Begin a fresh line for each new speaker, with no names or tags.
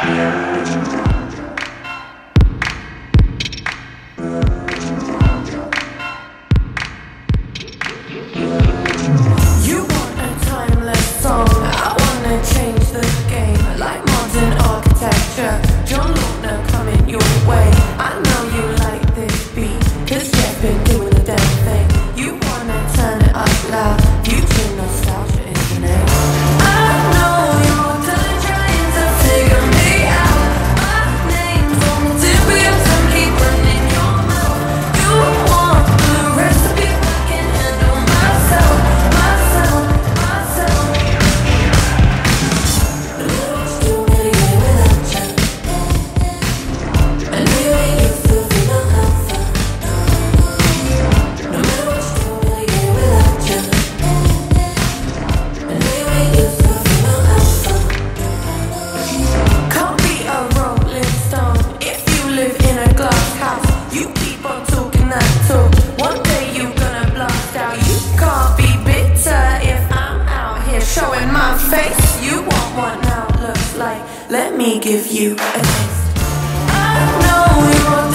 You want a timeless song, I wanna change the game. Like modern architecture, John Lautner coming your way. I know you like this beat, cause Jeff's been doing the damn thing. You wanna turn it up loud, future nostalgia is the name. I know you're done trying to figure me out. My name's on the tip of your tongue, keep running your mouth. You want the recipe, I can handle myself. Showing my face, you want what now looks like. Let me give you a taste. I know you're